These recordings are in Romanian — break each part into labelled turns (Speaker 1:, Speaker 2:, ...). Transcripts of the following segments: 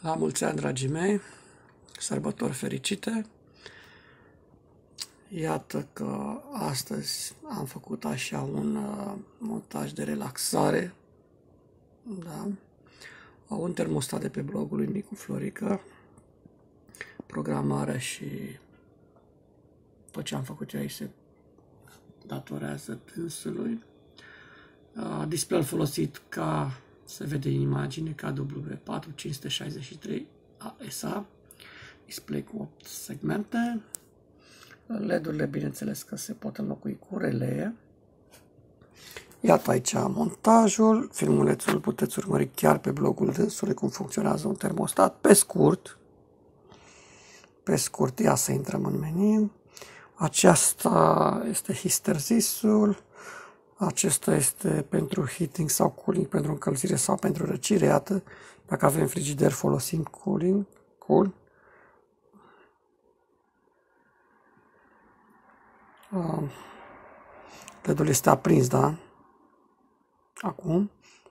Speaker 1: La mulți ani, dragii mei, sărbători fericite! Iată că astăzi am făcut așa un montaj de relaxare, da? Un termostat de pe blogul lui Micu Florică, programarea și tot ce am făcut eu aici se datorează dânsului. Display-ul folosit ca se vede în imagine KW4563 ASA, display cu 8 segmente. LED-urile, bineînțeles că se pot înlocui cu relee. Iată aici montajul, filmulețul puteți urmări chiar pe blogul dânsului cum funcționează un termostat. Pe scurt, ia să intrăm în meniu. Aceasta este histerzisul, acesta este pentru heating sau cooling, pentru încălzire sau pentru răcire. Iată, dacă avem frigider folosim cool. LED-ul este aprins, da? Acum.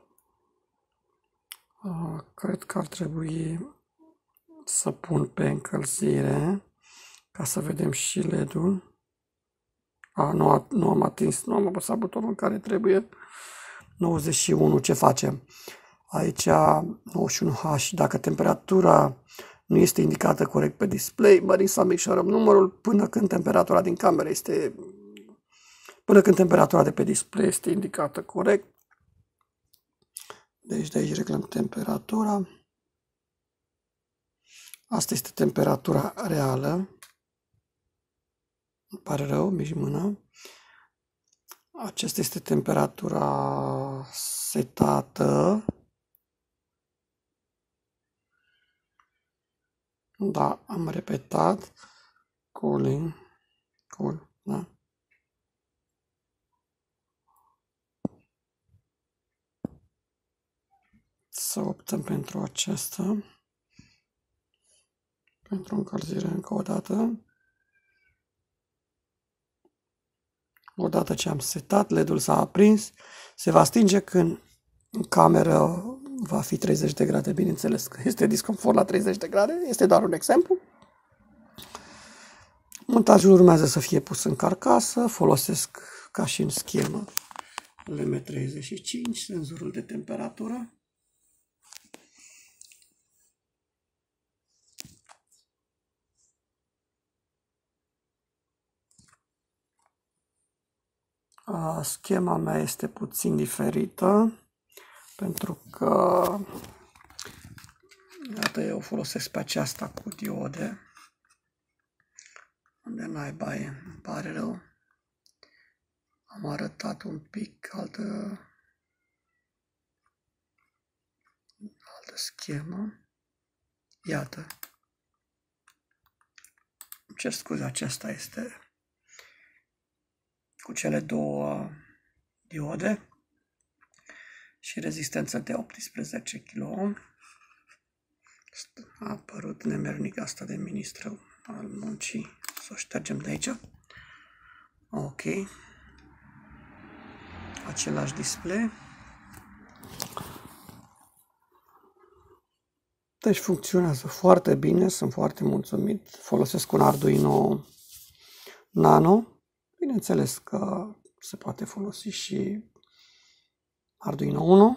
Speaker 1: Cred că ar trebui să pun pe încălzire ca să vedem și LED-ul. Nu am atins, nu am apăsat butonul în care trebuie. 91, ce facem? Aici 91H, dacă temperatura nu este indicată corect pe display, mărim sau micșorăm numărul până când temperatura din cameră până când temperatura de pe display este indicată corect. Deci de aici reglăm temperatura. Asta este temperatura reală. Îmi pare rău, mici mâna. Aceasta este temperatura setată. Da, am repetat. Cool, da? Să optăm pentru aceasta. Pentru încălzire încă o dată. Odată ce am setat, LED-ul s-a aprins, se va stinge când în cameră va fi 30 de grade. Bineînțeles că este disconfort la 30 de grade, este doar un exemplu. Montajul urmează să fie pus în carcasă, folosesc ca și în schemă LM35, senzorul de temperatură. Schema mea este puțin diferită, pentru că iată, eu folosesc pe aceasta cu diode. Unde naiba e? Îmi pare rău. Am arătat un pic altă schemă. Iată. Îmi cer scuze, aceasta este cu cele două diode și rezistență de 18 kΩ. A apărut nemernic asta de ministru al muncii. Să o ștergem de aici. Ok. Același display. Deci funcționează foarte bine, sunt foarte mulțumit. Folosesc un Arduino Nano. Bineînțeles că se poate folosi și Arduino Uno.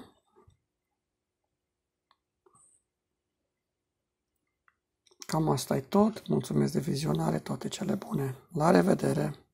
Speaker 1: Cam asta e tot. Mulțumesc de vizionare, toate cele bune. La revedere!